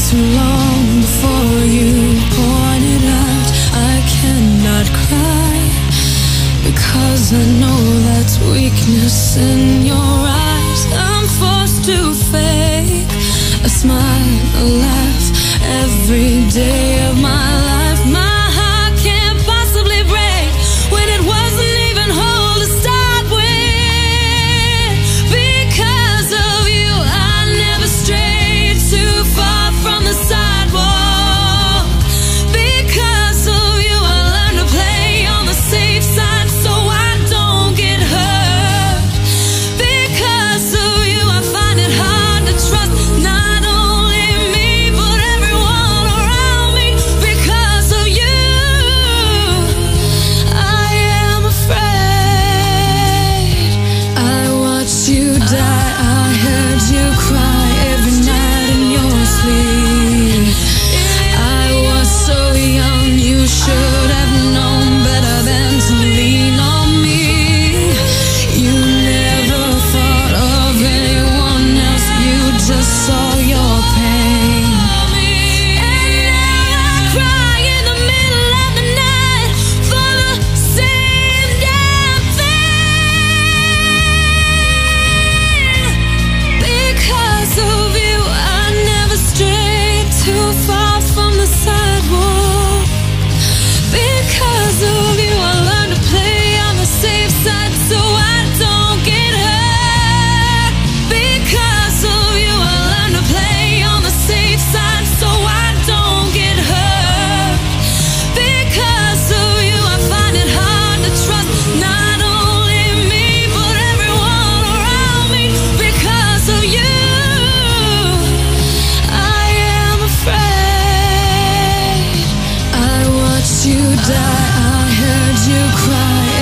too long before you pointed out I cannot cry, because I know that's weakness in your eyes. I'm forced to fake a smile, a laugh every day of my life. My heart can't possibly break when it wasn't even whole to start with. Because of you I never strayed too far from the sidewalk. Because of you I learned to play on the safe side so I don't get hurt. Because of you I find it hard to trust not only me but everyone around me. Because of you I am afraid. I watched you die, I heard you cry every night in your sleep. I was so young, you should have known better than to lean on me. You never thought of anyone else, you just saw your pain. And now I cry in the middle of the night for the same damn thing. Because of you I never strayed too far from the sidewalk. Because of you I learned to play on the safe side so I don't get hurt. Because of you I learned to play on the safe side so I don't get hurt. Because of you I find it hard to trust not only me but everyone around me. Because of you I am afraid. I watched you die, I heard you cry